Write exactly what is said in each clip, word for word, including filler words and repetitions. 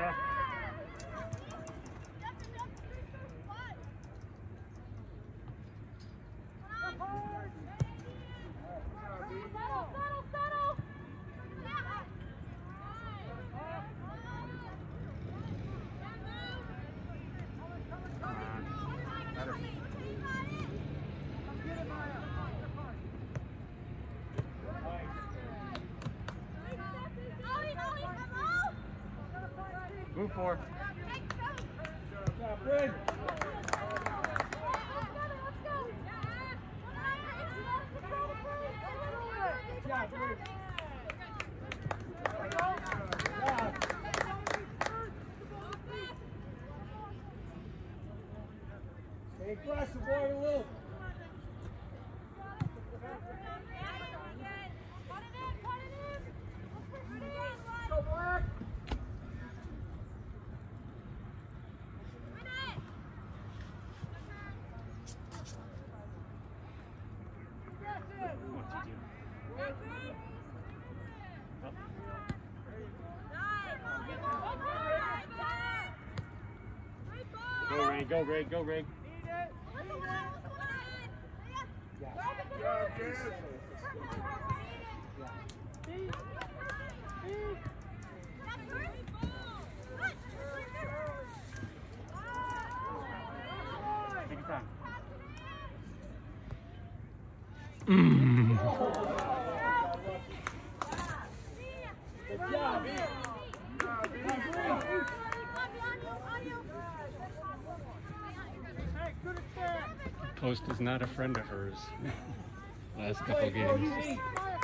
Yeah. Move forward. Good. Stay aggressive, boy, a little. Go, Mark. Go, Ray, go, Ray, go, Ray. Take your time. Mm. Good job. Post is not a friend of hers. Last couple games.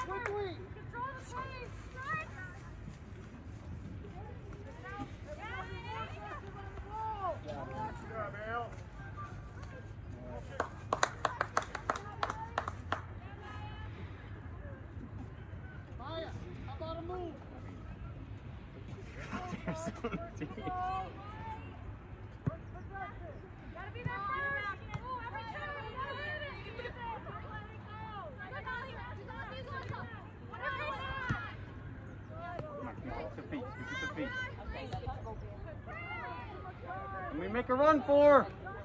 And we make a run for.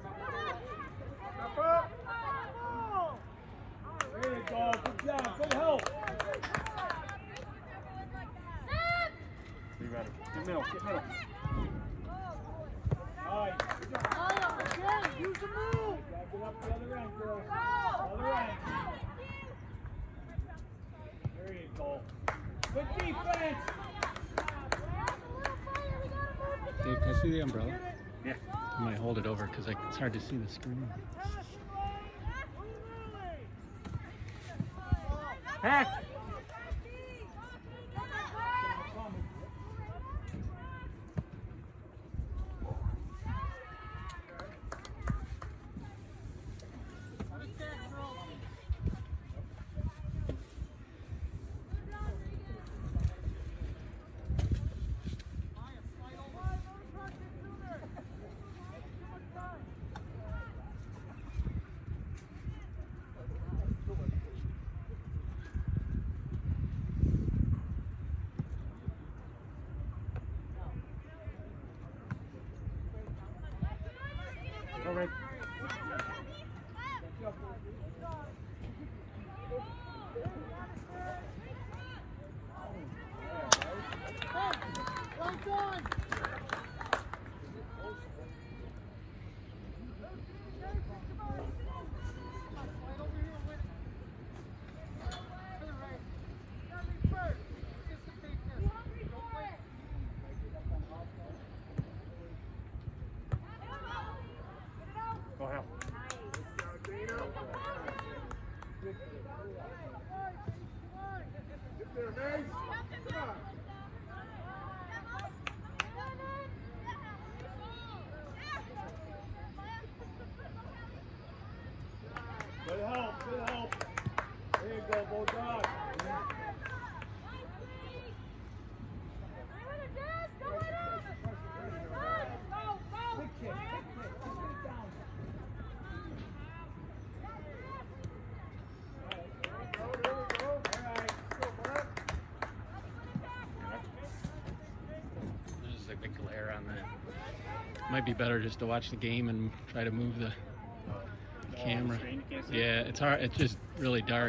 There you go. Good job. Good help. Be ready. Get middle. Get middle. All right. Again, use the move. Get up the other end, girls. Other end. There you go. Good defense. Dave, can I see the umbrella? Yeah. I might hold it over because it's hard to see the screen. Pass. Go, Rick. Well done. Go help. Get there, Mace. Come on. Good help, good help. There you go, Bulldog. the glare on that. Might be better just to watch the game and try to move the camera. Yeah, it's hard. It's just really dark.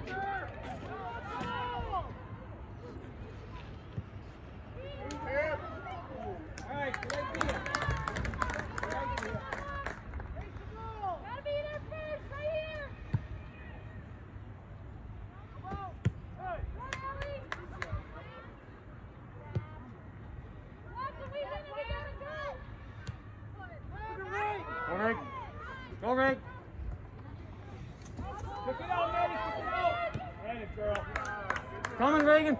Go, Rick. Go, Rick. Kick it out, Maddie. Kick it out. Hand it, girl. Coming, Reagan.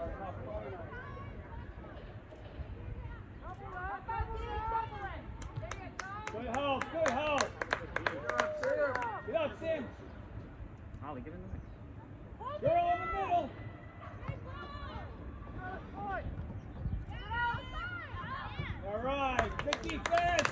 Good hold. Good hold. Get up, Sam. Holly, get in the mix. Girl in the middle. All right. Good defense.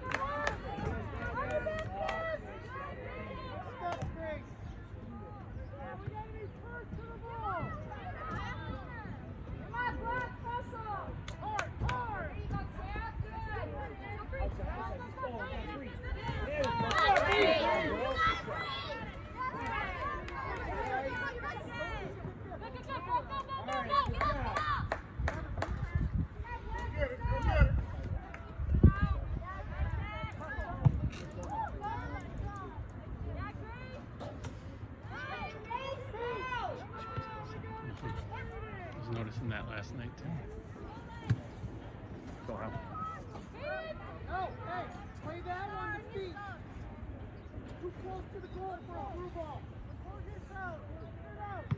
I was noticing that last night too. Go out. No, hey, play that on the feet. Too close to the goal for a through ball. Close yourself. Get it out.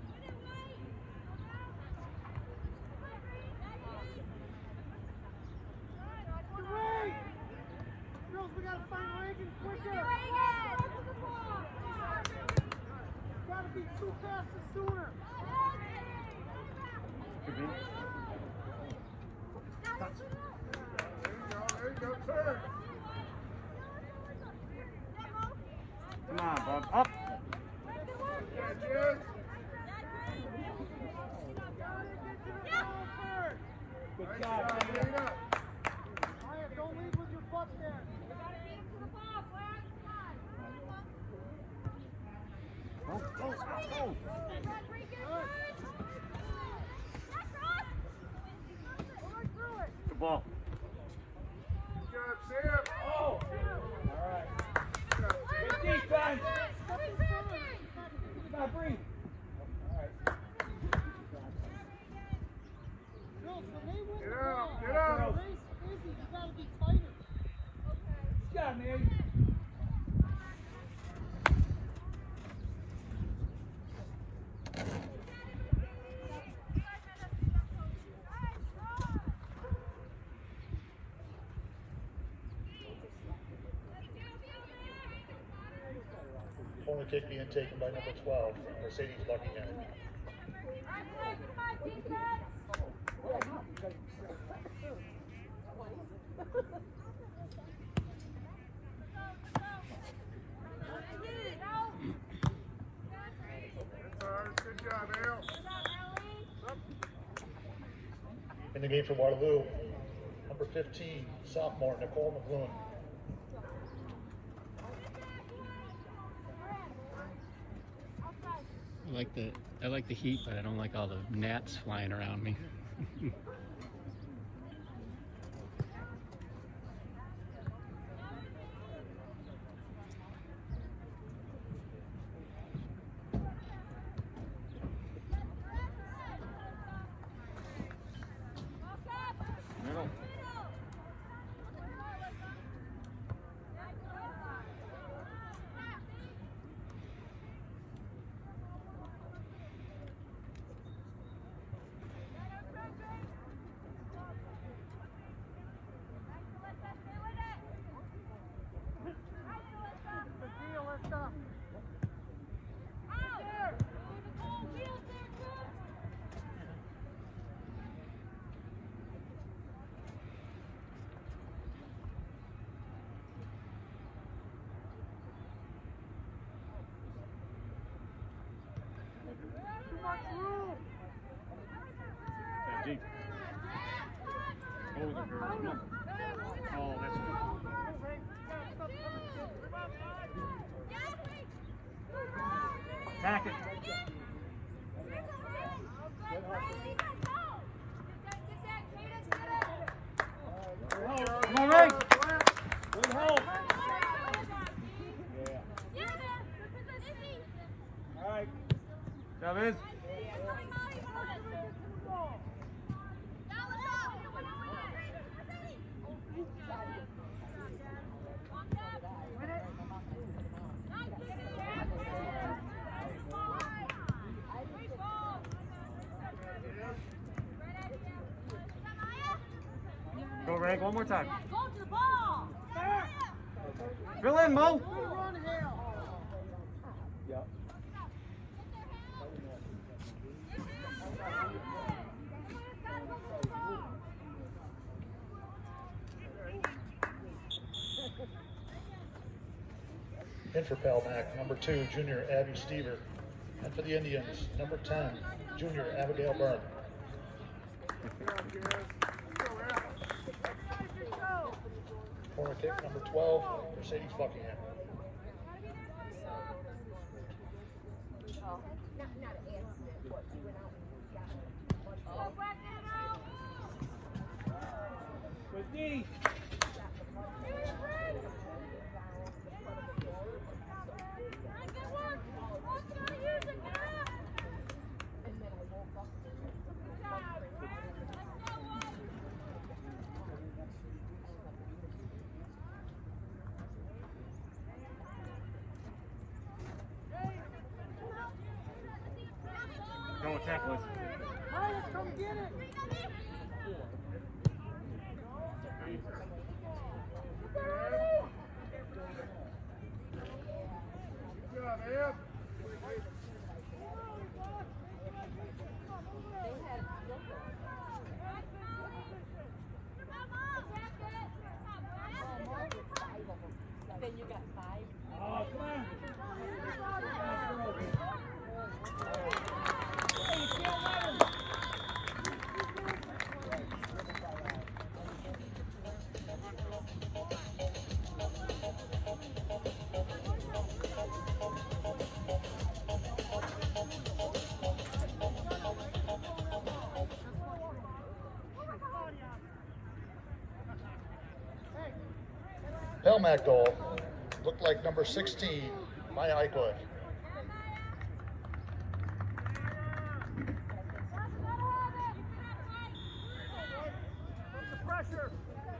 Ray! Girls, we gotta find Reagan quicker. Gotta be too fast and sooner. Come on, Bob. Up. Good job, Dana. Maya, don't lead with your butt there. Go, go, go. Good ball. Good job, Sam. Oh. All right. Good defense. Come on, breathe. All right. Get out, get out. Race busy. You gotta be tighter. Good job, man. Only kick being taken by number twelve, Mercedes Buckingham. Good job, Al. In the game for Waterloo, number fifteen, sophomore Nicole McLuhan. I like the I like the heat, but I don't like all the gnats flying around me. older girls. Come on. Oh, that's good. Attack it. Come on, Ray. Good help. All right. Job is. Go, Reg, one more time. Go to the ball. Fill in, Mo. Run, Hale. Yep. In for Palmac, number two, junior Abby Stever. And for the Indians, number ten, junior Abigail Byrne. Corner kick, number twelve, Mercedes Buckingham. With D. Go attack, Liz. Maya, come get it. Good job, Ab. Then you got five. Oh, come on. Palmac goal looked like number sixteen, Maya Eichwood. Pressure.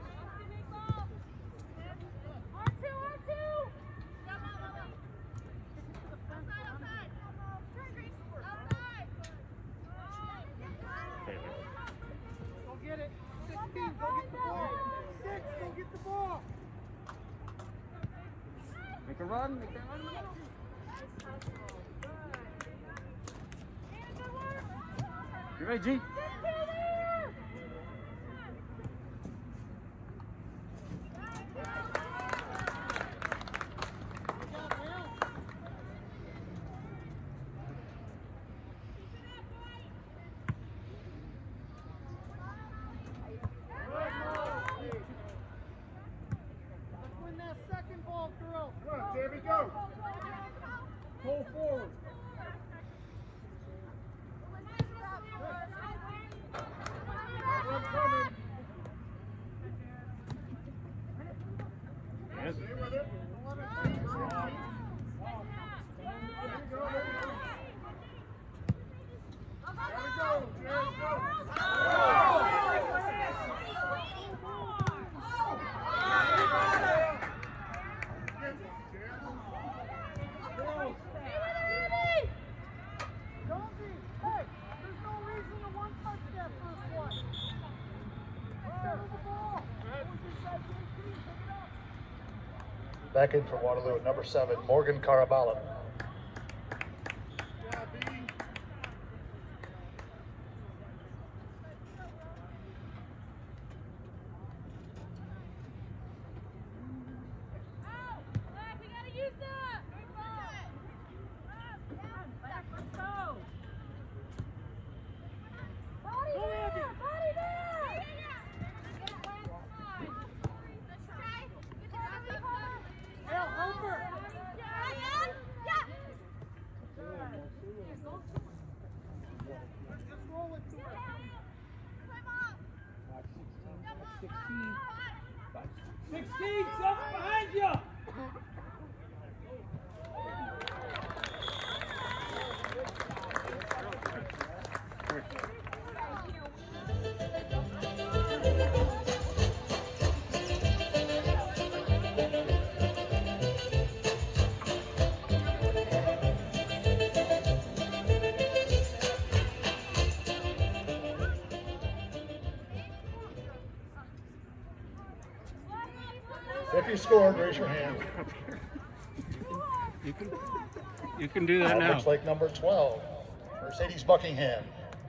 Go get it. sixteen, go get the ball. Six, go get the ball. Make a run. Make that run. You ready, G? Win that second ball throw. Come on, Tammy, go. Pull forward. Yes. Back in for Waterloo, number seven, Morgan Carabala. sixteen, something behind you. If you scored, raise your hand. You can, you can do that That now. looks like number twelve, Mercedes Buckingham.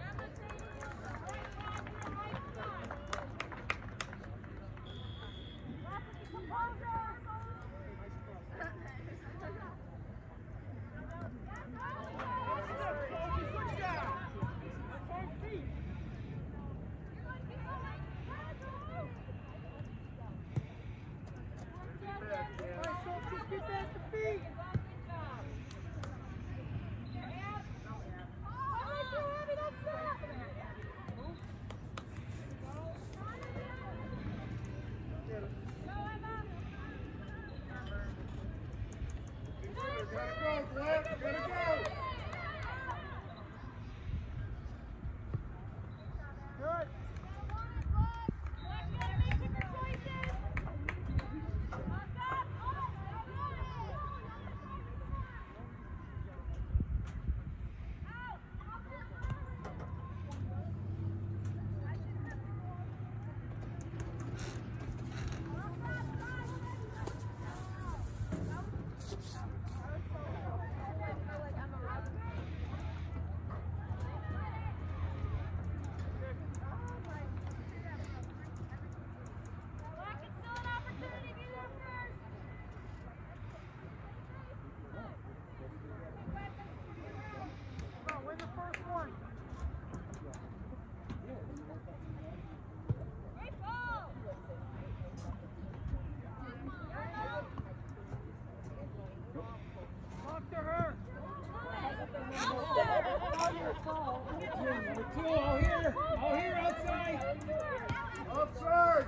Two, all here, all here outside. Outside.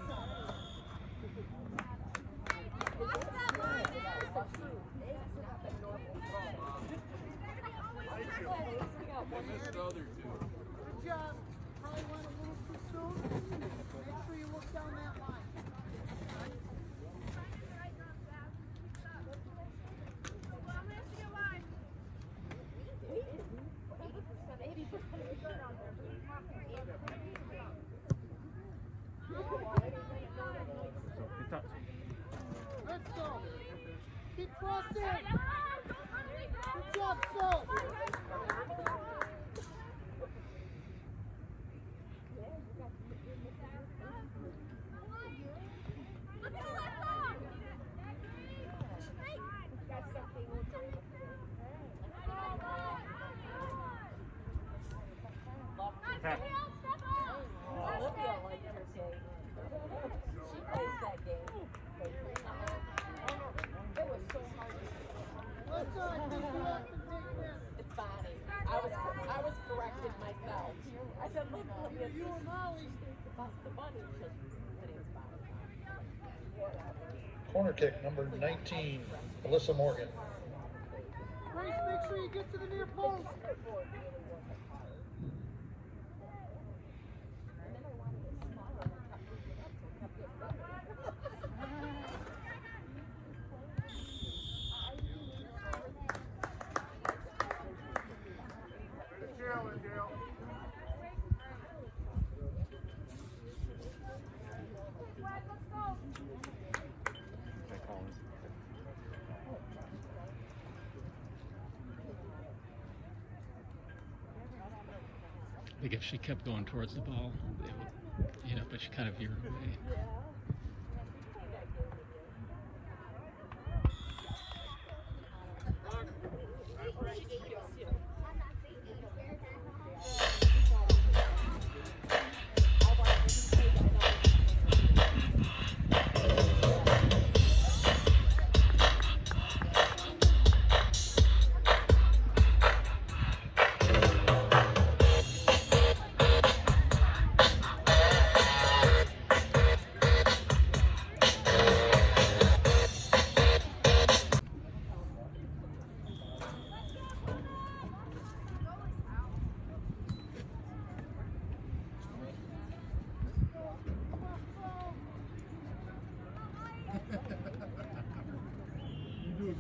Good job. Probably went a little too soon. Make sure you look down that line. Let's go. Keep crossing. Good job, Sol. It's fine. I was I was corrected myself. I said, look, Olivia, you and Molly, the bunny just but it's fine. Corner kick, number nineteen, Alyssa Morgan. Grace, make sure you get to the near post. I think if she kept going towards the ball, it would, you know, but she kind of veered away.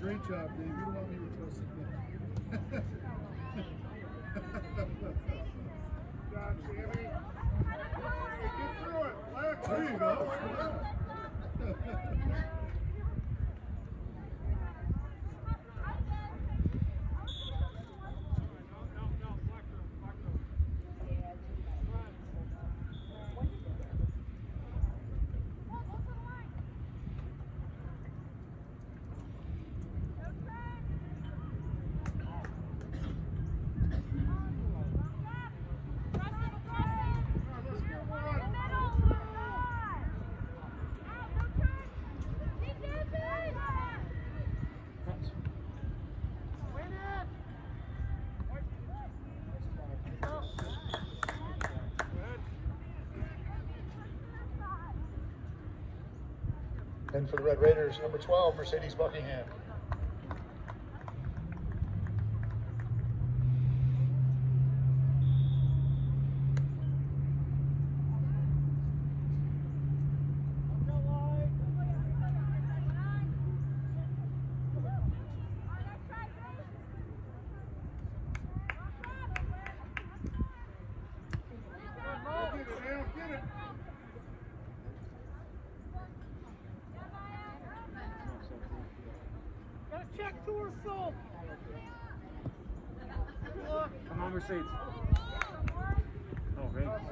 Great job, Dave. You don't want me to throw something. God, Sammy. Get through it. Left. There you go. And for the Red Raiders, number twelve, Mercedes Buckingham. Check to her soul. Come on, Mercedes. Oh, great. Come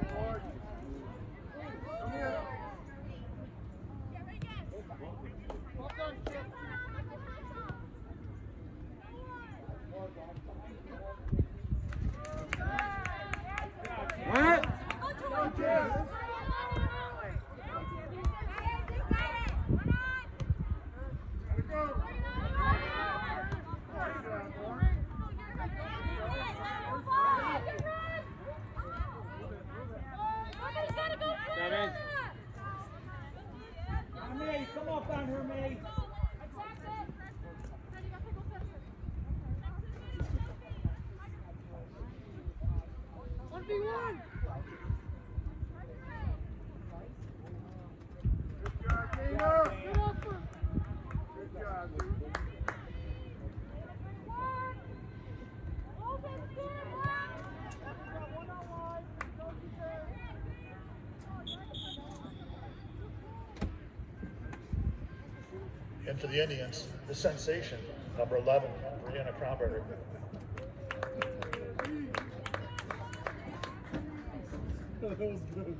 here. Well done, Chip. What? Go, Chip. May, come up on her, May. one v one. Good job, Gator. Good effort. Good job, dude. And for the Indians, the sensation, number eleven, Brianna Kronberger. That was good.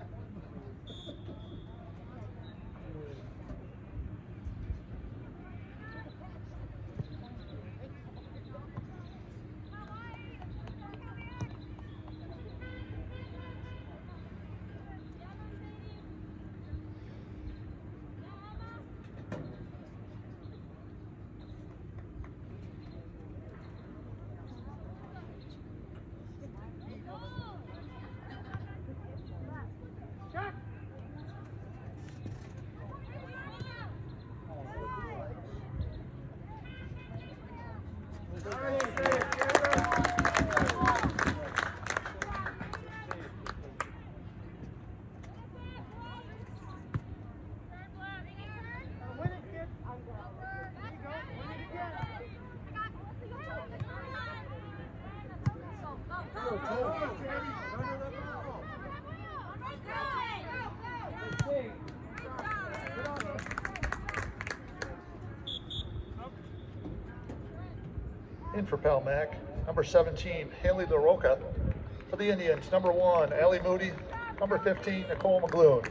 In for Pal Mac, number seventeen, Haley LaRocca. For the Indians, number one, Allie Moody. Number fifteen, Nicole McGloon.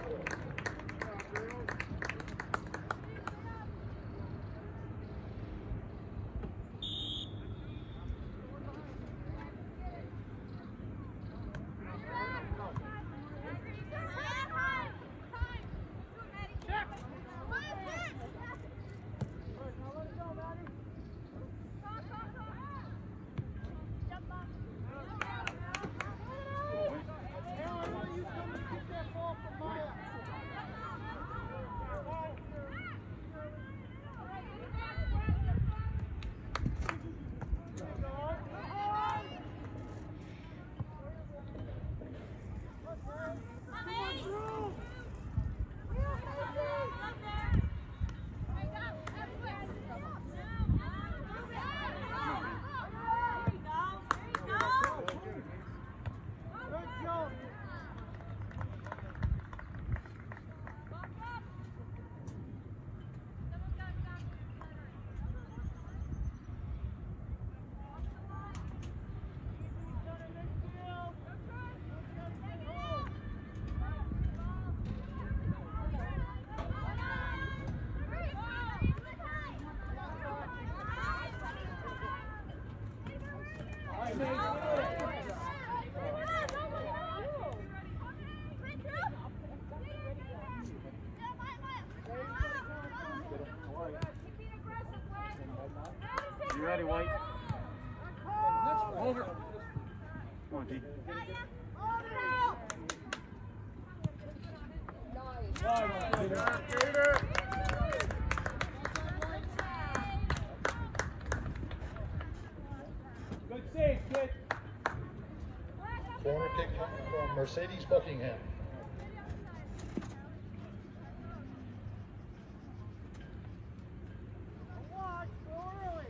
Now I want you to come and keep that ball from Maya. ready, White. Over. Come on, G. Good save, kid. Corner kick from Mercedes Buckingham. Watch, go early.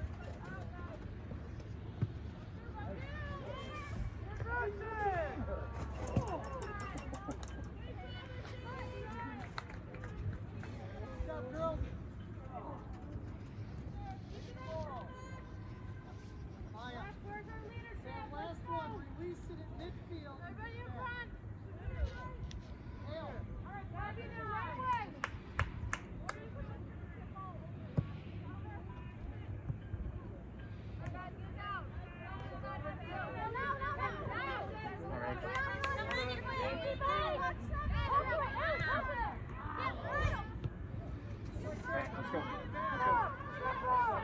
Good job, girls. Maya. That last one, release it at midfield. Hale. Alright, let's go. Let's go.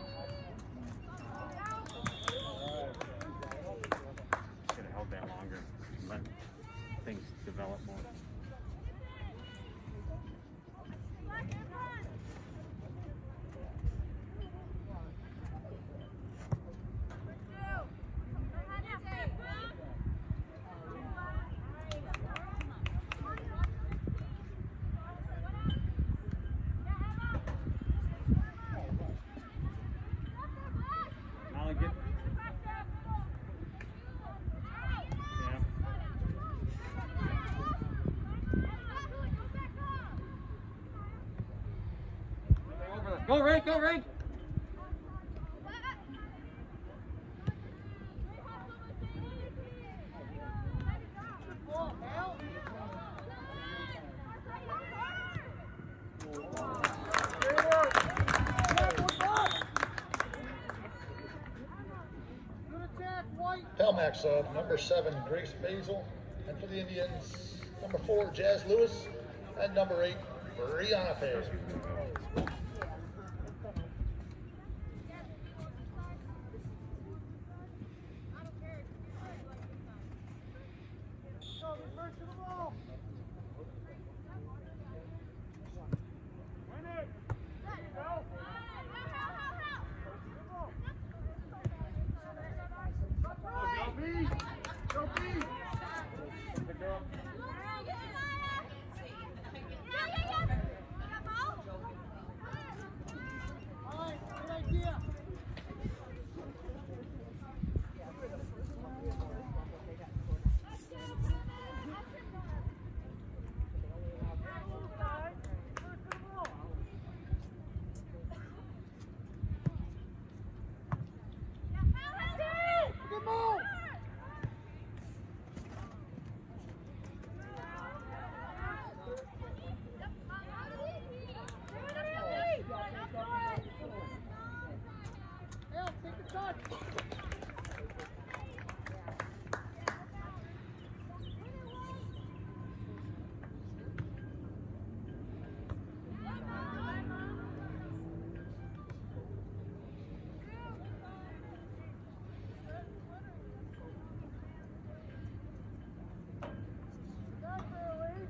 Should have held that longer. Let things develop more. Molly, get. Yeah. Over there. Go, Ray, go, Ray. Good ball, Hale. Good attack, White. Pelmac sub, number seven, Grace Basil. And for the Indians, number four, Jazz Lewis. And number eight, Brianna Fair. Go, reverse to the ball. Win it. Go. Go, B. Go, B. Good girl. All right, good idea. Good move. Hale, take the touch. That's early.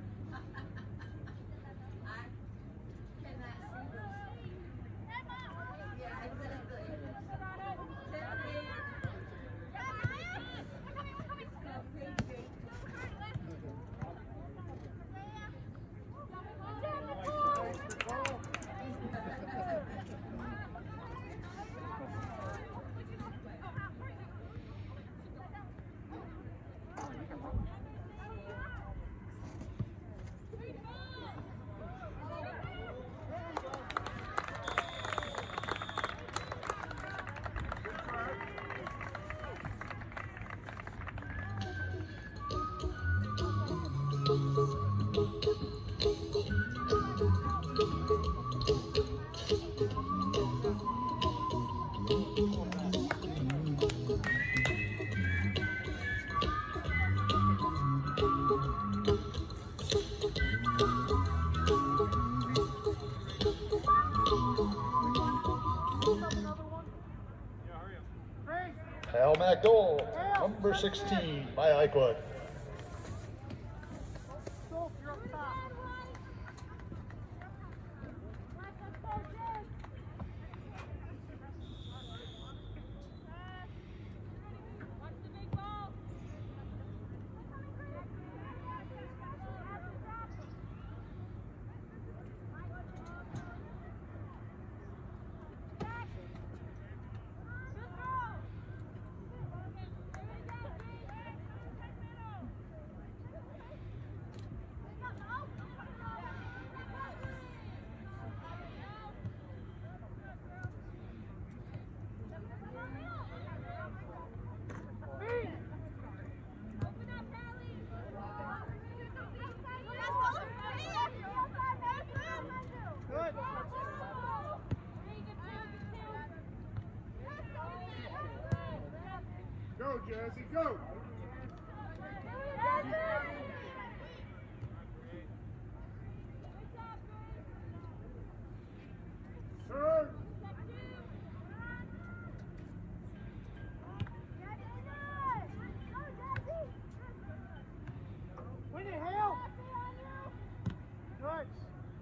Another one. Mac goal, number sixteen, Maya Eichwood. Stokes, you're up top. Go, Jazzy, go! Turn! Win it, Hale! Good.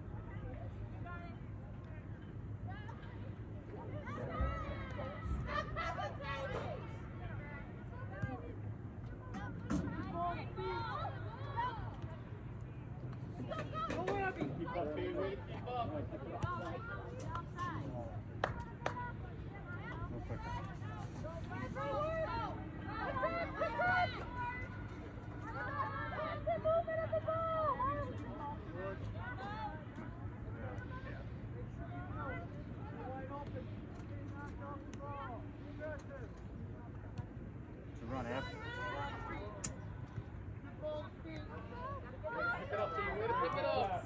To run after. Pick it up, team. Way to pick it up.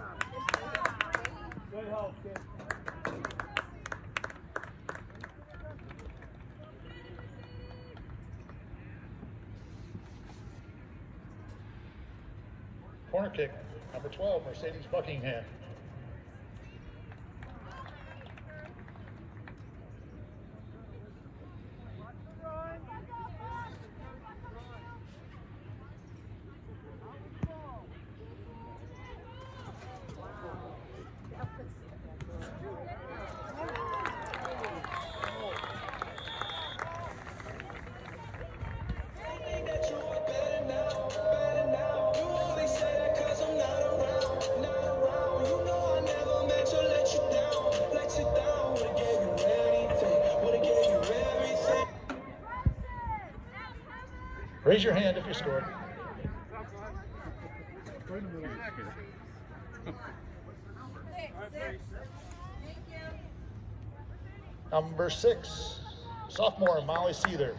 Good help, kid. Corner kick, number twelve, Mercedes Buckingham. Raise your hand if you scored. Number six, sophomore Molly Seether.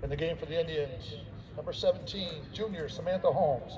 In the game for the Indians, number seventeen, junior Samantha Holmes.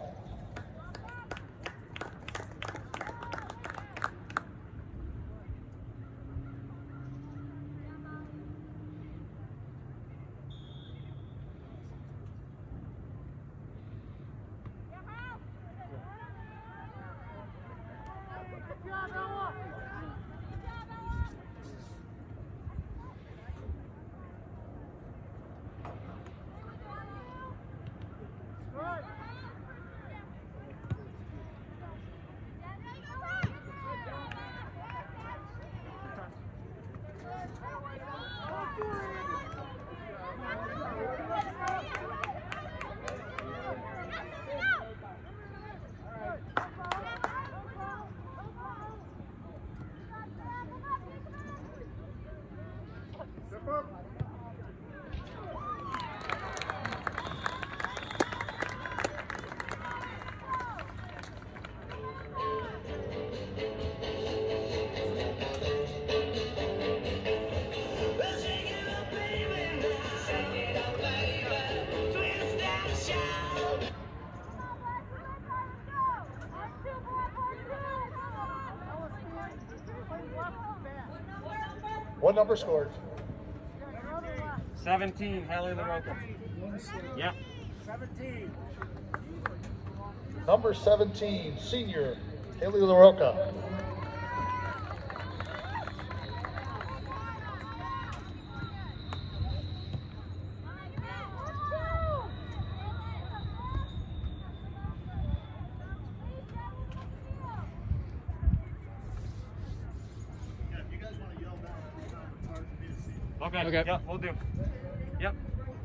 What number scored? seventeen, Haley LaRocca. Yeah. seventeen. Number seventeen, senior Haley LaRocca. Okay. Okay. Yep, we'll do. Yep.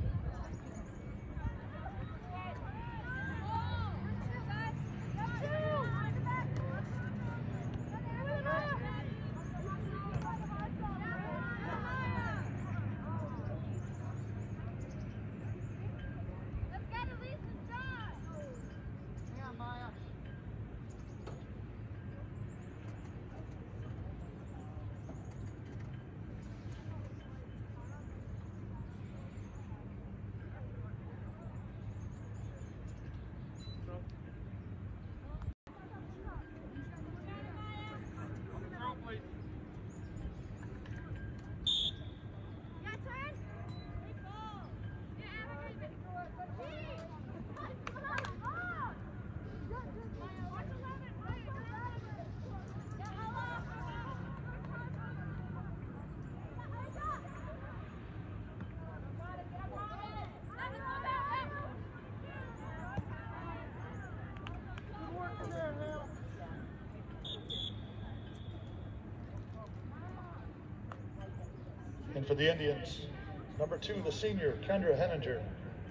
And for the Indians, number two, the senior Kendra Henninger.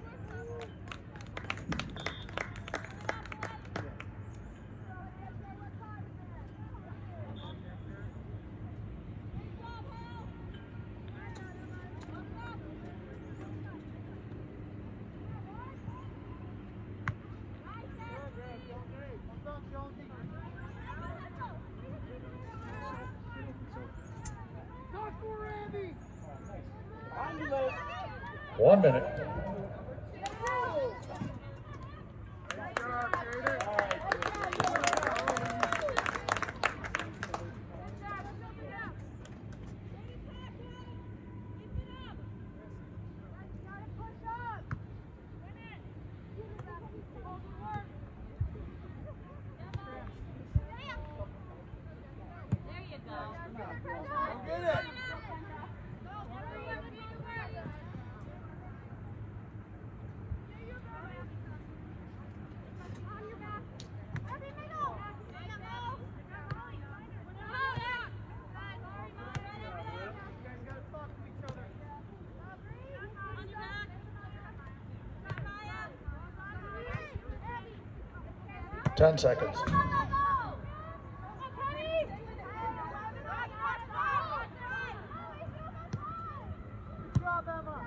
One minute. Ten seconds. Good job, Emma.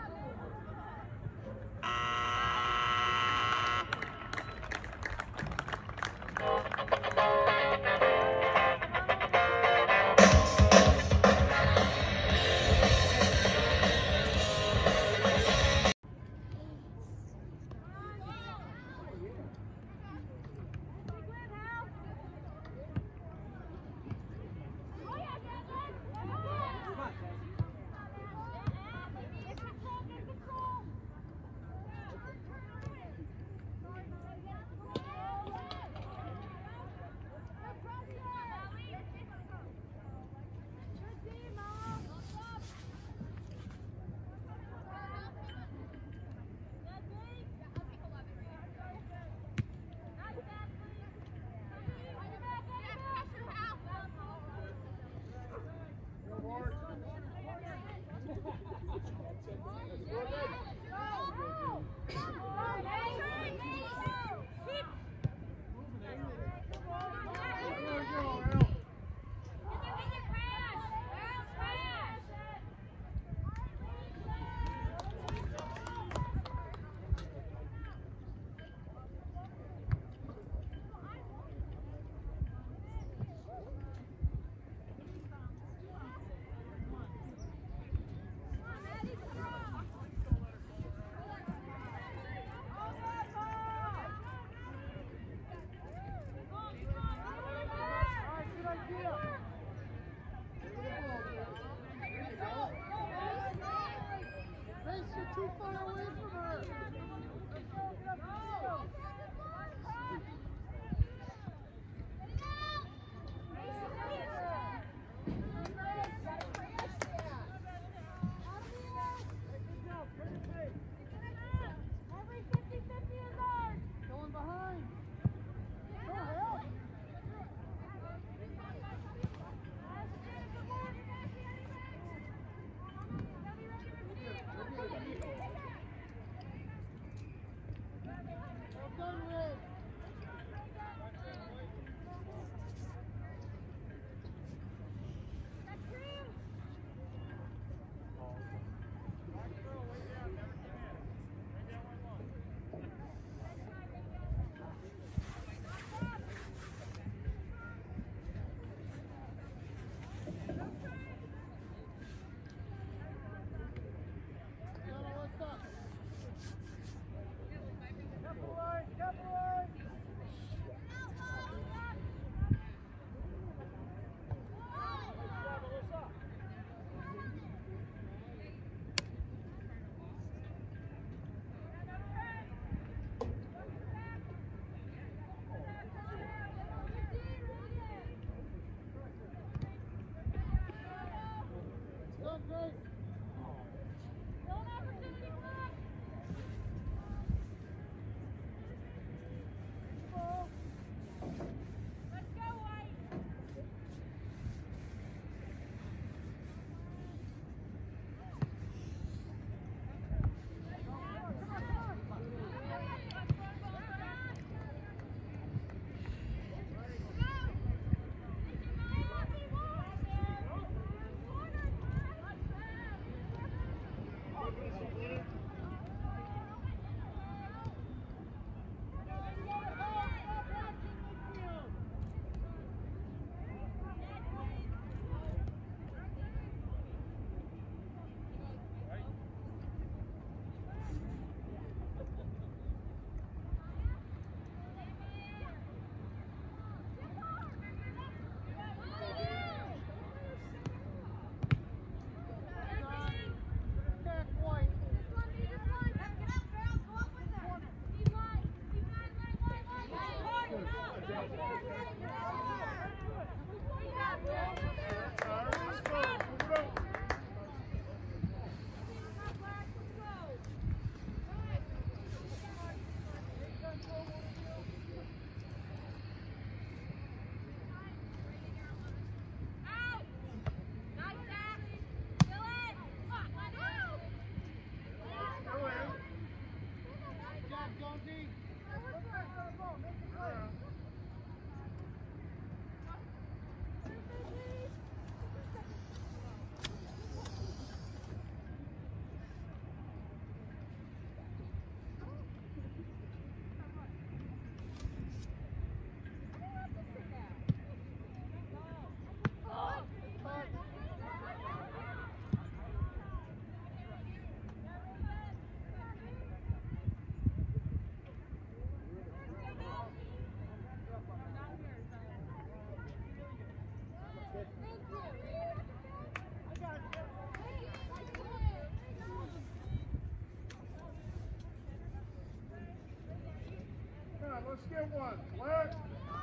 get one. Black.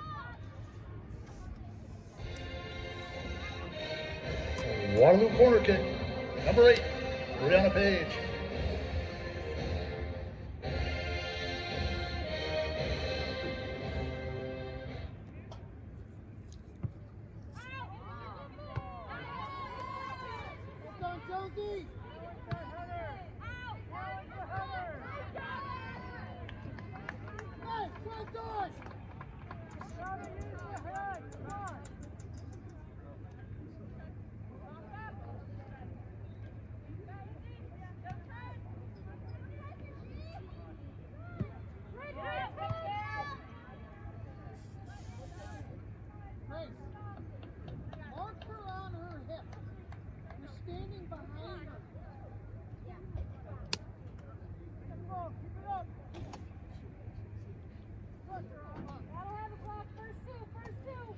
Waterloo corner kick, number eight, Brianna Page. Well done, Jonesy. Hey, well done. Gotta use your head. Come on. Grace, mark her on her hip. You're standing behind her. Come on, keep it up. That'll have a block. First two, first two.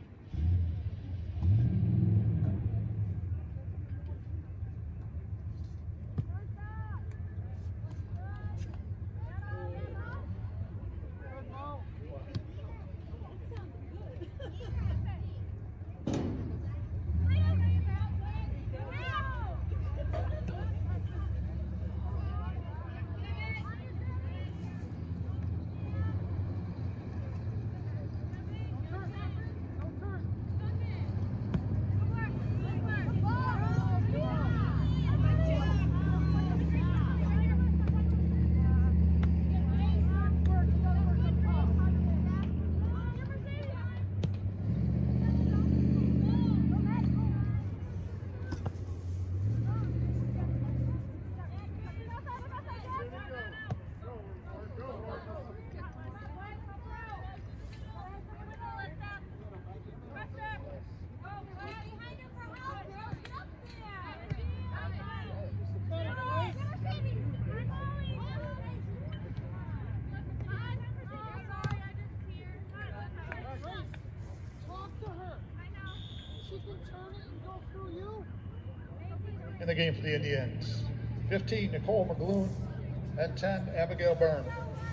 First up. Good, Mo. In the game for the Indians, fifteen, Nicole McGloon, and ten, Abigail Byrne.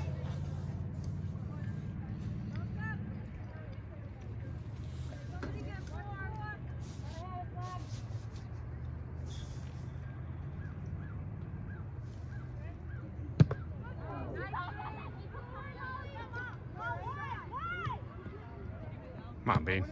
Come on, babe.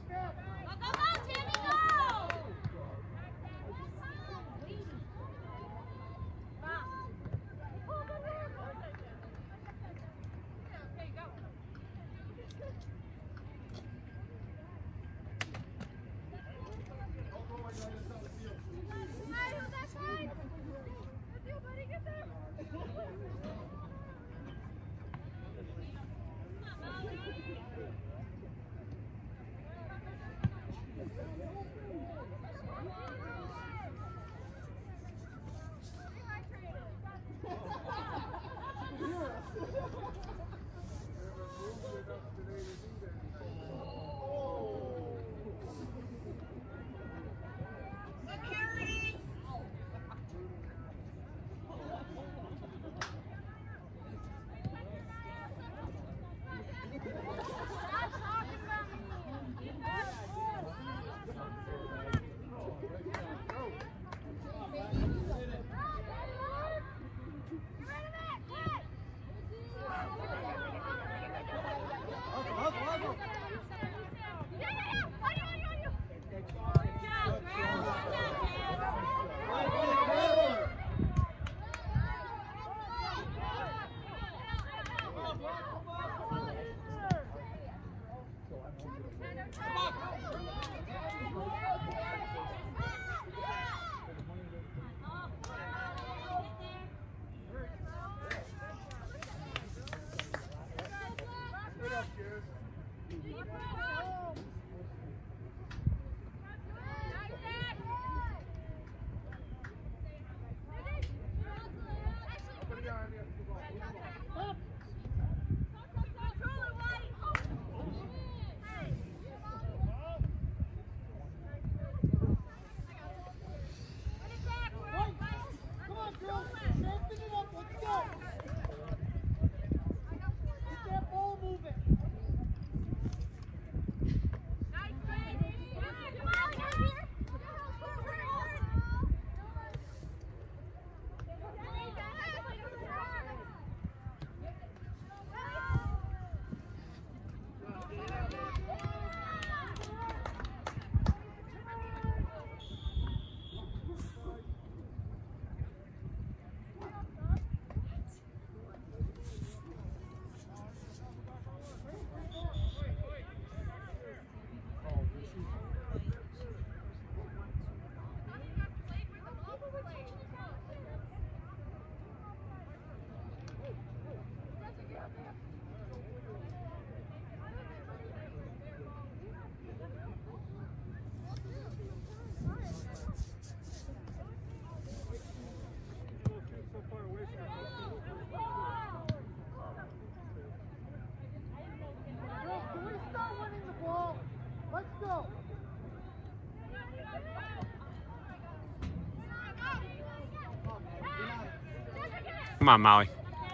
Come on, Molly.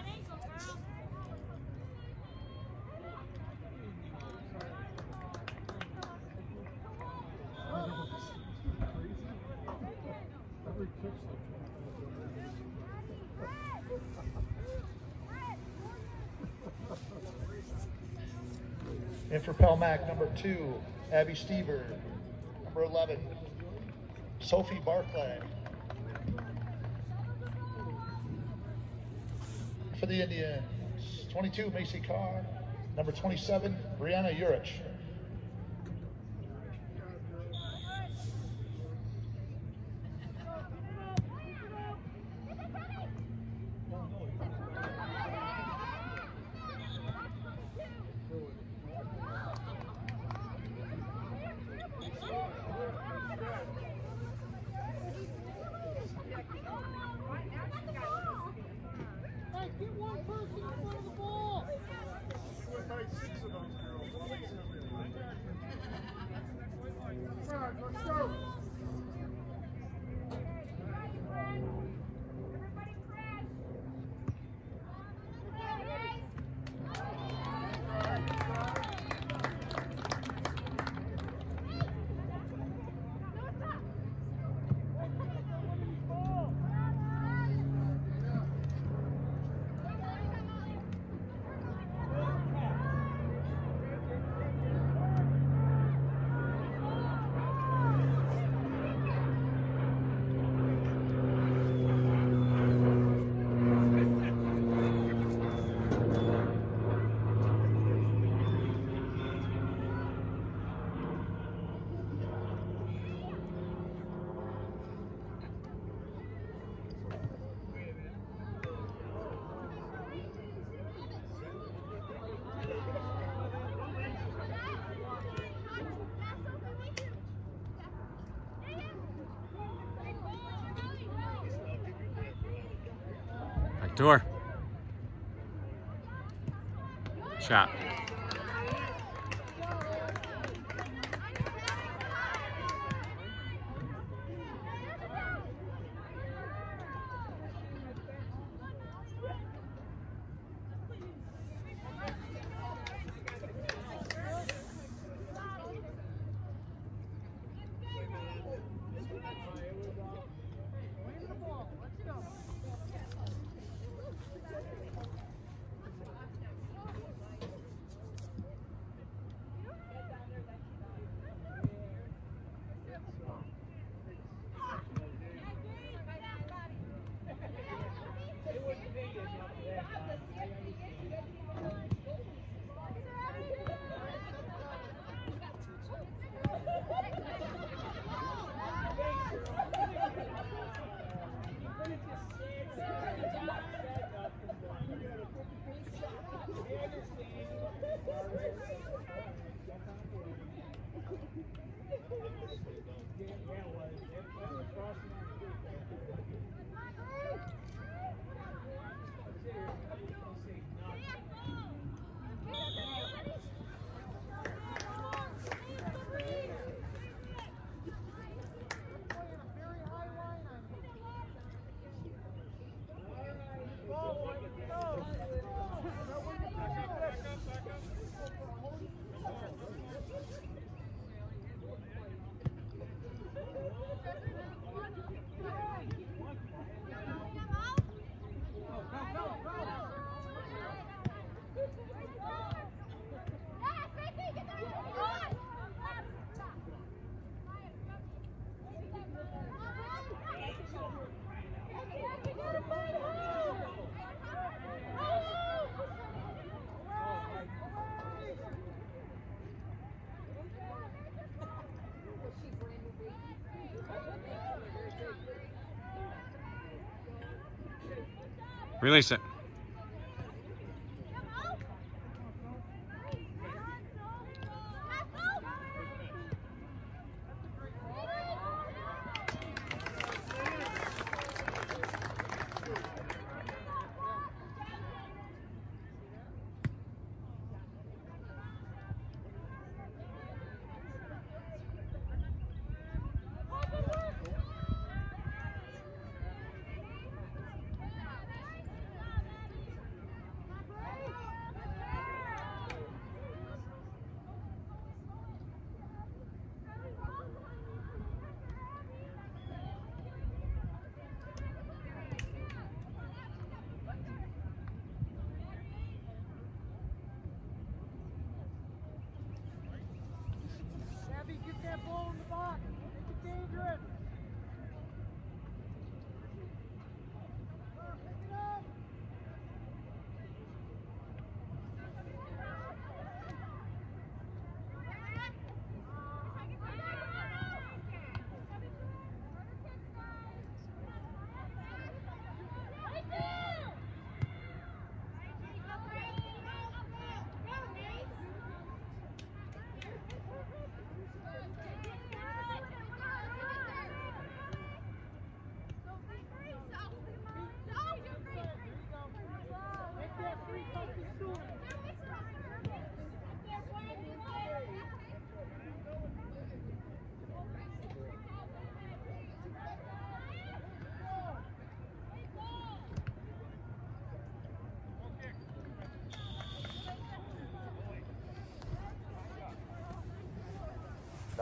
In for Pelmac, number two, Abby Stever. Number eleven, Sophie Barclay. For the Indians, twenty-two, Macy Carr. Number twenty-seven, Brianna Urich. Hey, get one person in front of the ball. Come on, let's go. Back door. Shot. Release it.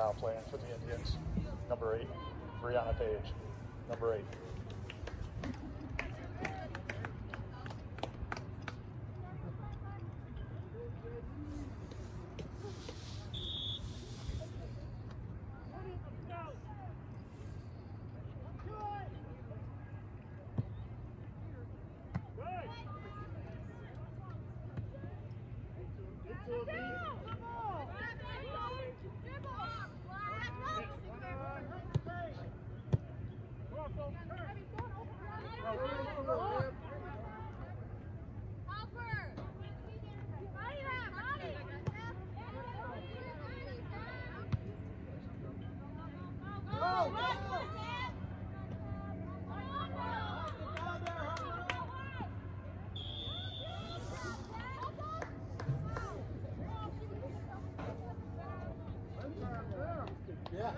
now playing for the Indians. Number eight, Brianna Page. Number eight. Yeah.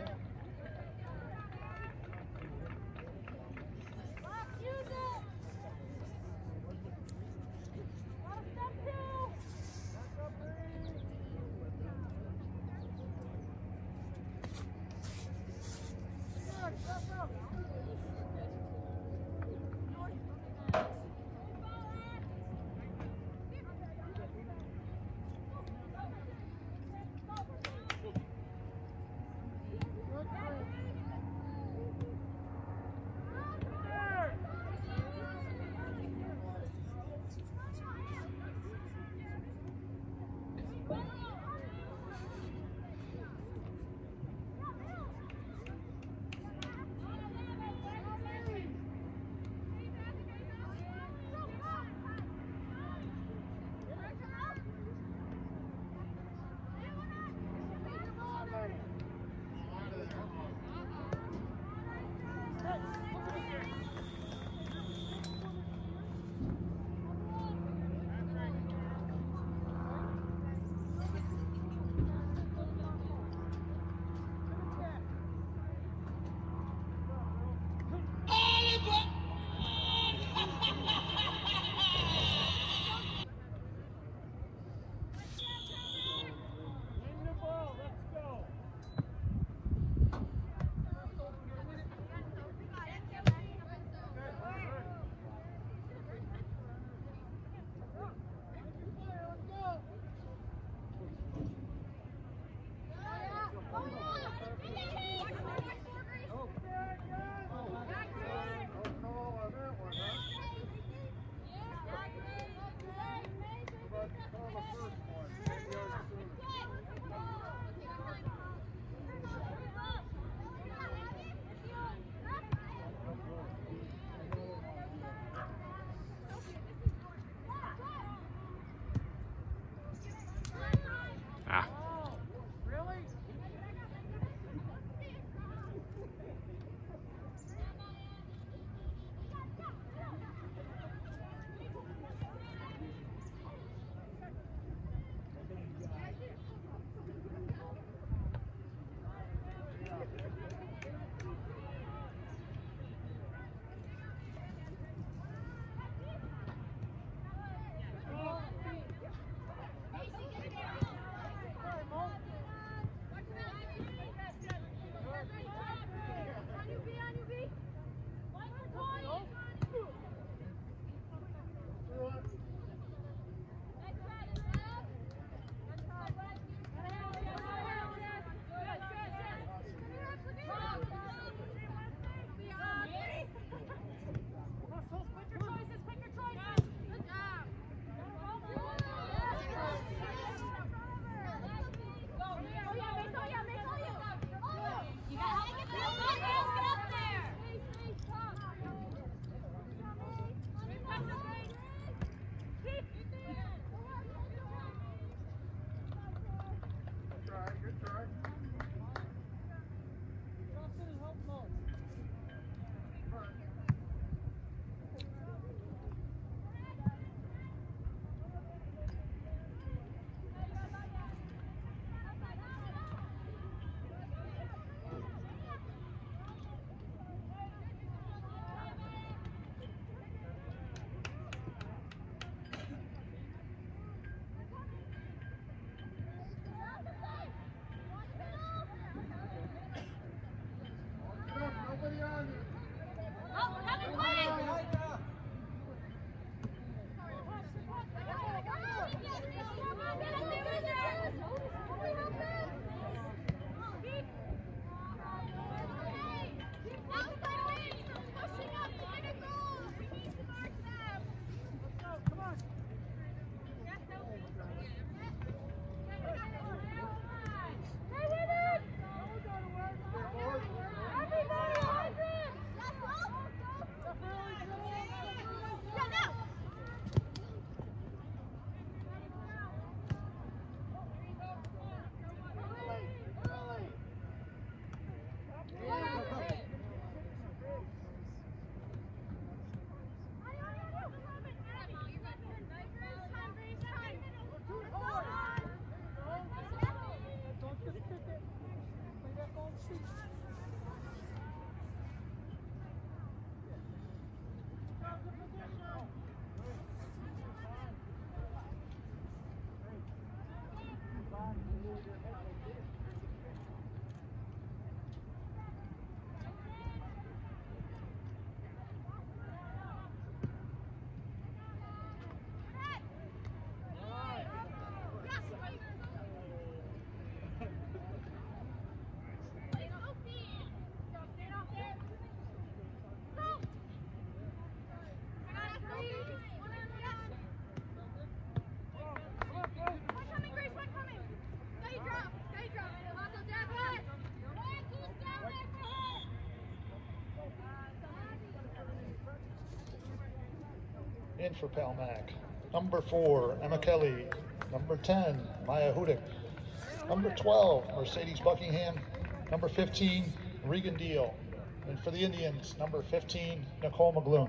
In for Palmac, number four, Emma Kelly. Number ten, Maya Hudick. Number twelve, Mercedes Buckingham. Number fifteen, Regan Deal. And for the Indians, number fifteen, Nicole McGloon.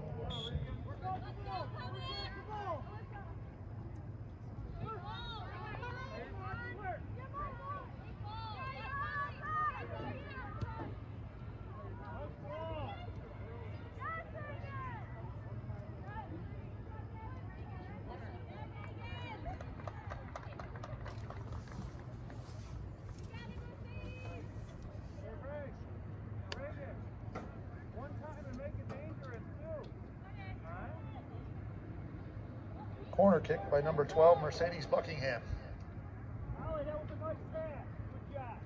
Corner kick by number twelve, Mercedes Buckingham. Allie, that was a nice pass. Good job.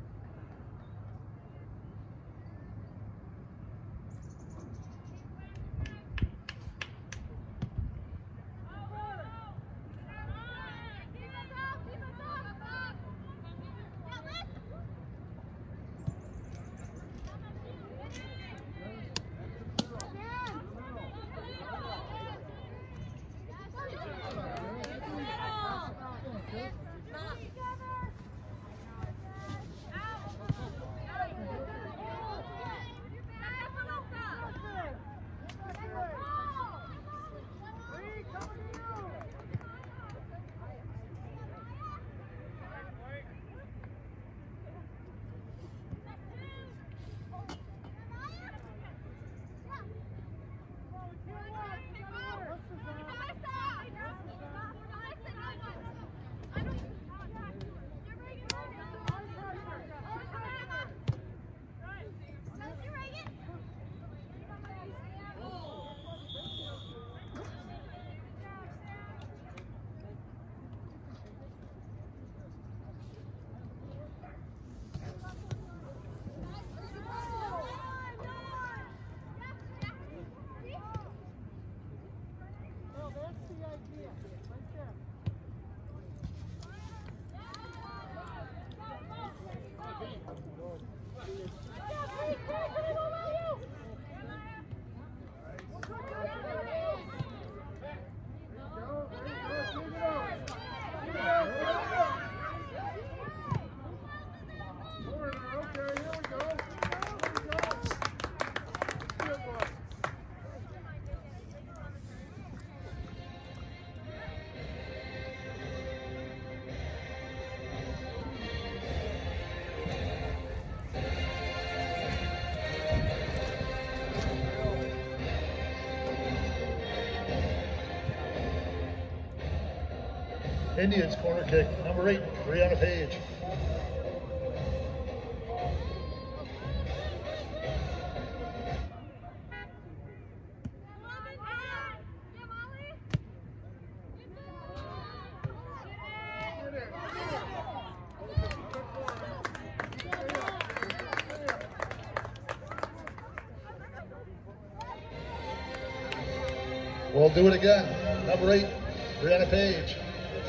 Indians corner kick, number eight, Brianna Page. We'll do it again. Number eight, Brianna Page.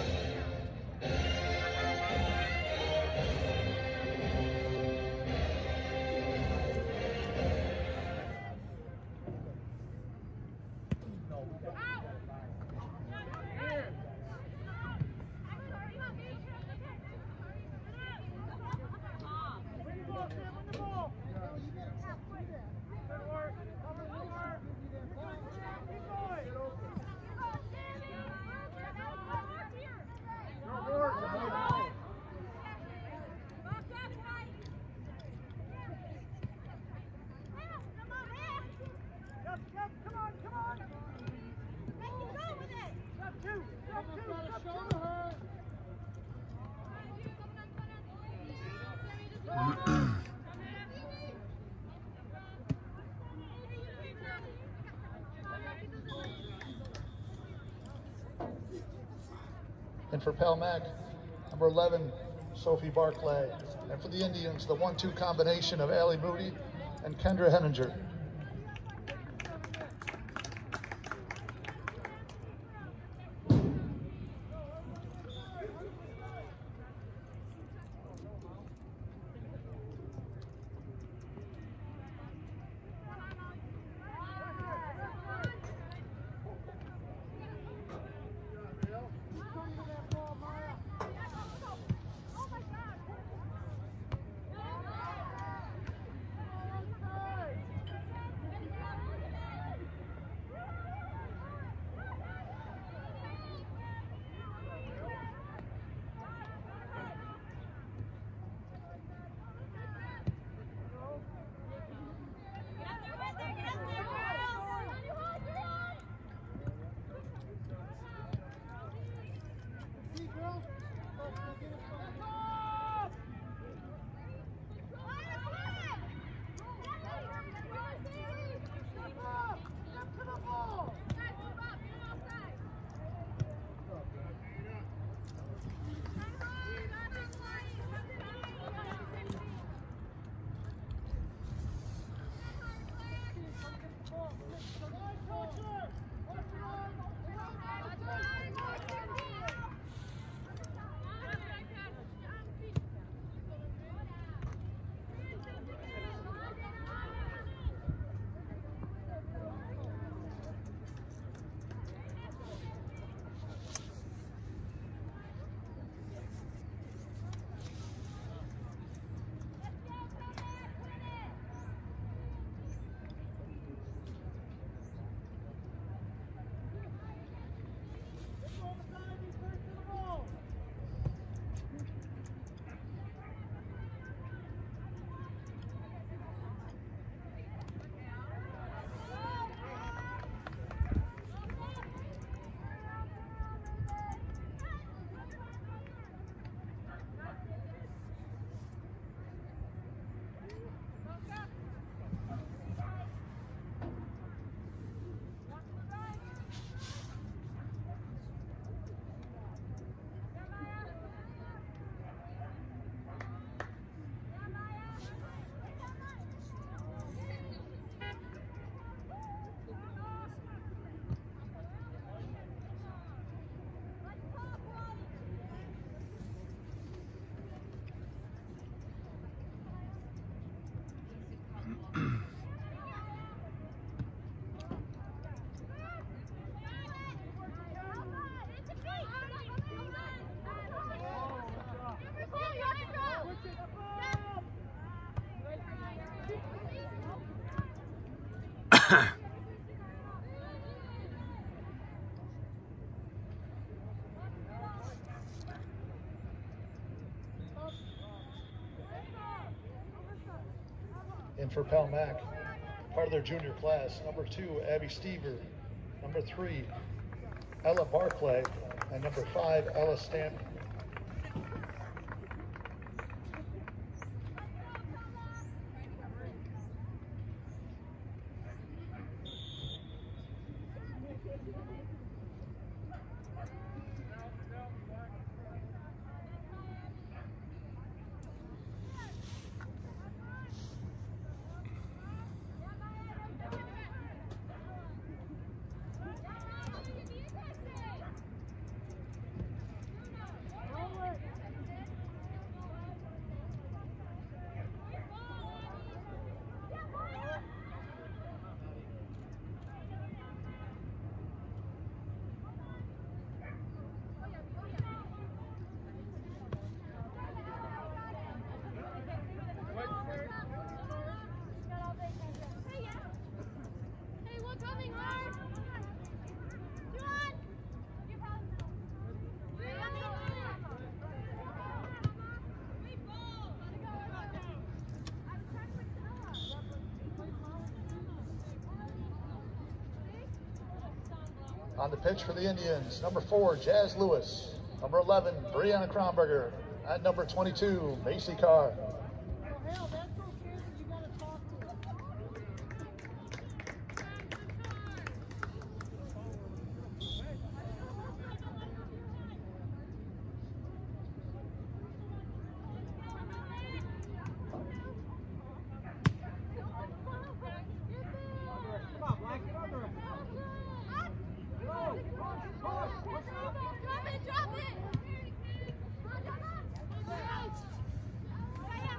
And for Palmac, number eleven, Sophie Barclay. And for the Indians, the one two combination of Allie Moody and Kendra Henninger. In for Palmac, part of their junior class, number two, Abby Stever, number three, Ella Barclay, and number five, Ella Stanton. On the pitch for the Indians, number four, Jazz Lewis. Number eleven, Brianna Kronberger. At number twenty-two, Macy Carr. Hell, that's okay, but you gotta talk to him. Drop it, drop it!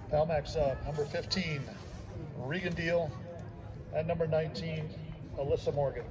Palmax sub, number fifteen, Regan Deal, and number nineteen, Alyssa Morgan.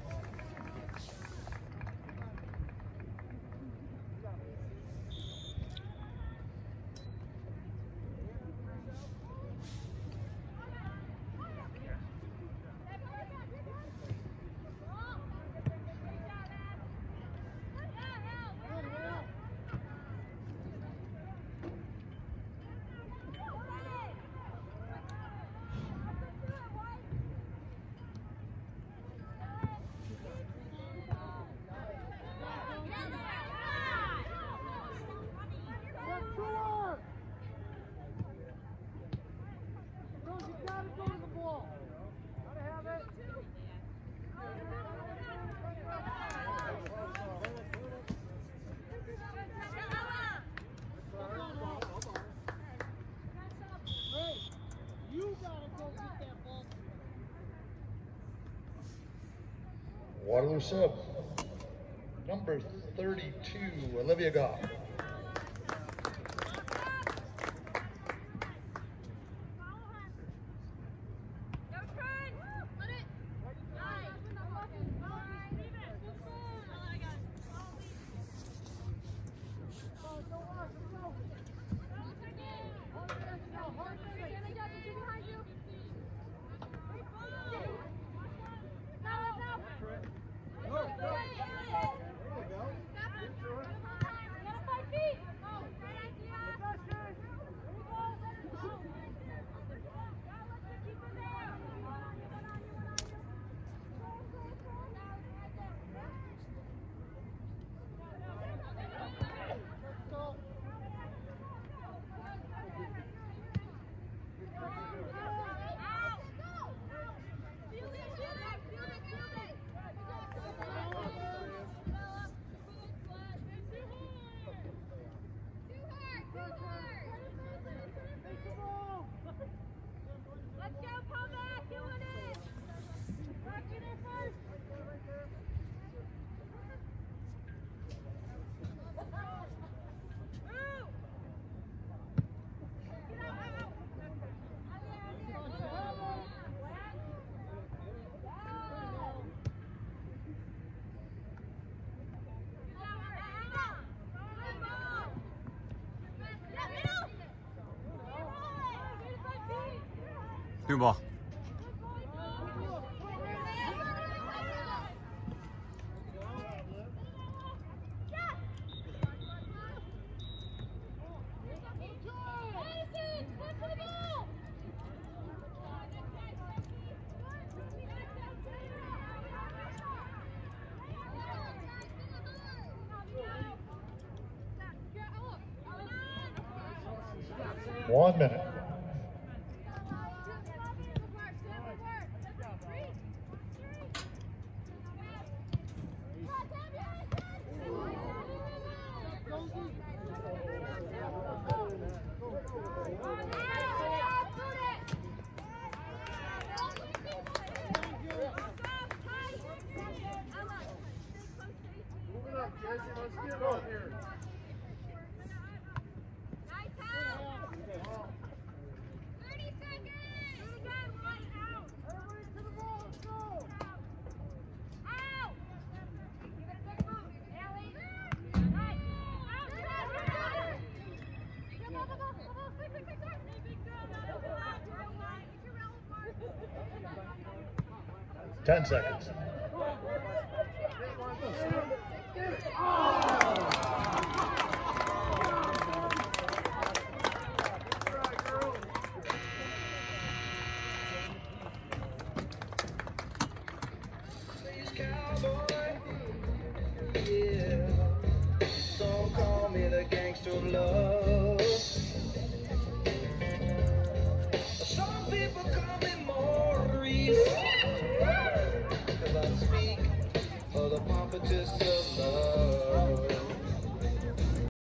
Waterloo sub, number thirty-two, Olivia Goff. New ball. One minute. Ten seconds. Some call me the gangster of love. Some people call me Maurice, 'cause I speak for the pompous of love.